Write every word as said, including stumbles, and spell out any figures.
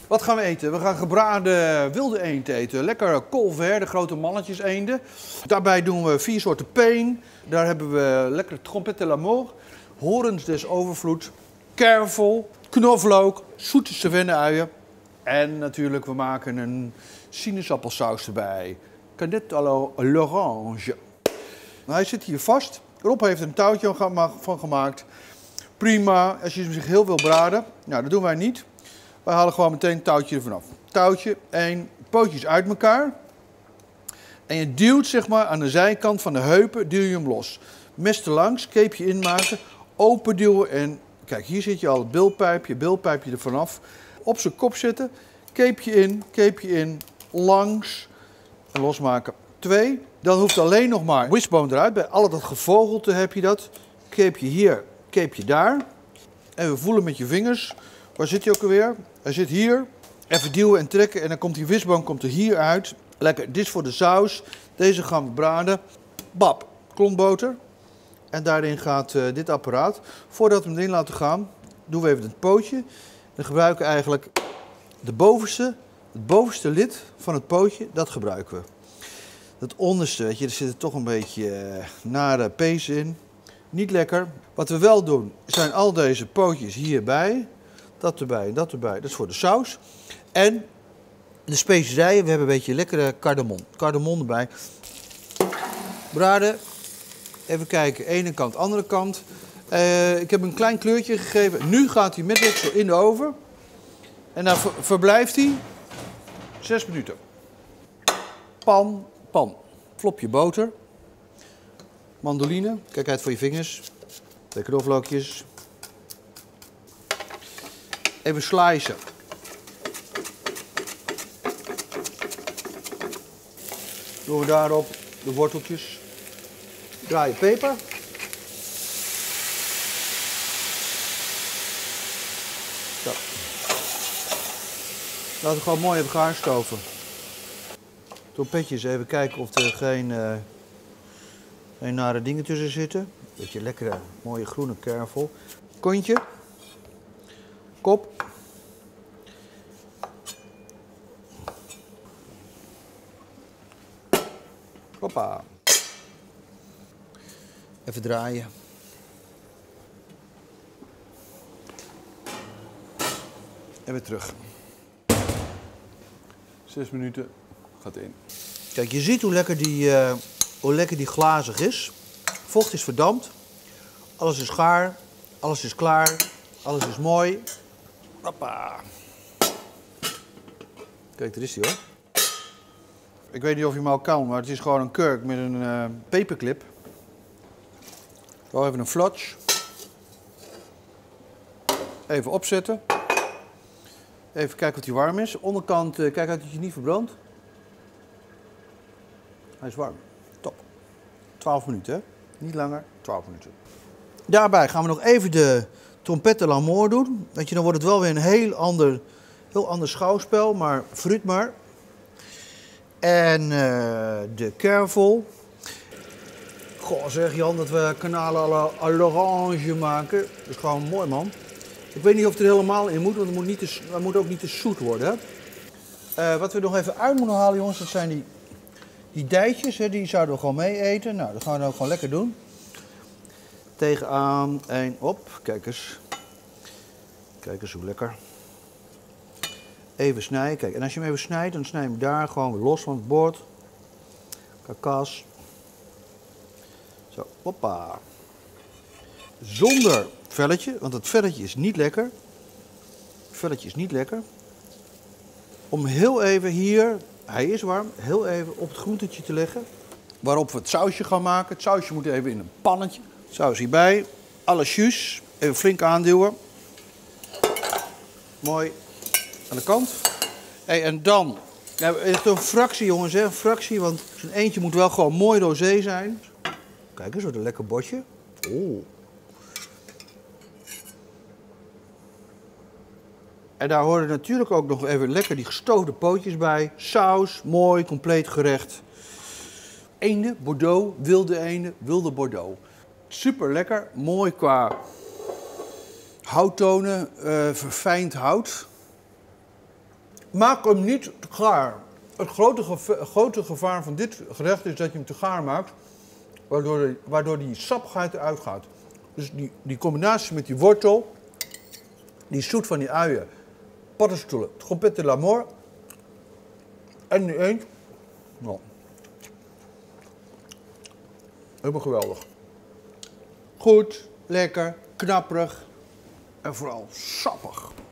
Wat gaan we eten? We gaan gebraden wilde eend eten. Lekker colvert, de grote mannetjes eenden. Daarbij doen we vier soorten peen. Daar hebben we lekker trompette de l'amour, horens des overvloed, kervel, knoflook, zoete savenne-uien. En natuurlijk, we maken een sinaasappelsaus erbij. Cadet à l'orange. Hij zit hier vast. Rob heeft er een touwtje van gemaakt. Prima, als je zich heel wil braden. Nou, dat doen wij niet. Wij halen gewoon meteen een touwtje ervan af. Touwtje en pootjes uit elkaar. En je duwt zeg maar aan de zijkant van de heupen, duw je hem los. Mes erlangs, keepje inmaken, open duwen en kijk, hier zit je al het bilpijpje, bilpijpje er vanaf. Op zijn kop zetten, keepje in, keepje in, langs en losmaken. Twee, dan hoeft alleen nog maar wishbone eruit. Bij al dat gevogelte heb je dat. Keepje hier, keepje daar. En we voelen met je vingers. Waar zit hij ook alweer? Hij zit hier. Even duwen en trekken en dan komt die wishbone komt er hier uit. Lekker, dit is voor de saus. Deze gaan we braden. Bap, klontboter. En daarin gaat uh, dit apparaat. Voordat we hem erin laten gaan, doen we even het pootje. We gebruiken eigenlijk de bovenste, het bovenste lid van het pootje, dat gebruiken we. Het onderste, weet je, er zit toch een beetje uh, nare pees in. Niet lekker. Wat we wel doen, zijn al deze pootjes hierbij. Dat erbij en dat erbij. Dat is voor de saus. En de specerijen, we hebben een beetje lekkere cardamom. Cardamom erbij. Braden. Even kijken, ene kant, andere kant. Uh, ik heb een klein kleurtje gegeven. Nu gaat hij met deksel in de oven. En dan ver verblijft hij zes minuten. Pan, pan. Flopje boter. Mandoline, kijk uit voor je vingers. Twee knoflookjes. Even slicen. Doen we daarop de worteltjes. Draai je peper. Zo. Laten we gewoon mooi even gaarstoven. Trompetjes even kijken of er geen, uh, geen nare dingen tussen zitten. Beetje lekkere, mooie groene kervel. Kontje. Kop. Hoppa. Even draaien. En weer terug. Zes minuten gaat in. Kijk, je ziet hoe lekker die, uh, hoe lekker die glazig is. Vocht is verdampt. Alles is gaar. Alles is klaar. Alles is mooi. Hoppa. Kijk, daar is hij hoor. Ik weet niet of je hem al kan, maar het is gewoon een kurk met een uh, paperclip. Gewoon even een flotsch. Even opzetten. Even kijken of hij warm is. Onderkant, uh, kijk uit dat je niet verbrandt. Hij is warm. Top. twaalf minuten, hè? Niet langer, twaalf minuten. Daarbij gaan we nog even de trompette de l'amour doen. Weet je, dan wordt het wel weer een heel ander, heel ander schouwspel, maar fruit maar. En uh, de kervel. Goh, zeg Jan dat we kanalen à l'orange maken. Dat is gewoon mooi, man. Ik weet niet of het er helemaal in moet, want het moet, niet te, het moet ook niet te zoet worden. Hè? Uh, wat we nog even uit moeten halen, jongens, dat zijn die, die dijtjes. Hè, die zouden we gewoon mee eten. Nou, dat gaan we dan ook gewoon lekker doen. Tegenaan en op. Kijk eens. Kijk eens hoe lekker. Even snijden. Kijk, en als je hem even snijdt, dan snij je hem daar gewoon weer los van het bord. Karkas. Zo, hoppa. Zonder velletje, want het velletje is niet lekker. Het velletje is niet lekker. Om heel even hier, hij is warm, heel even op het groentetje te leggen. Waarop we het sausje gaan maken. Het sausje moet even in een pannetje. Saus hierbij. Alles jus. Even flink aanduwen. Mooi. Aan de kant. Hey, en dan, ja, echt een fractie jongens, hè? Een fractie, want zo'n eentje moet wel gewoon mooi rosé zijn. Kijk eens, wat een lekker botje. Oeh. En daar horen natuurlijk ook nog even lekker die gestoofde pootjes bij. Saus, mooi, compleet gerecht. Eenden, Bordeaux, wilde eenden, wilde Bordeaux. Super lekker, mooi qua houttonen, uh, verfijnd hout. Maak hem niet te gaar. Het grote, geve grote gevaar van dit gerecht is dat je hem te gaar maakt, waardoor, de, waardoor die sappigheid eruit gaat. Dus die, die combinatie met die wortel, die zoet van die uien, paddenstoelen, trompette de la mort en die eend. Nou, helemaal geweldig. Goed, lekker, knapperig en vooral sappig.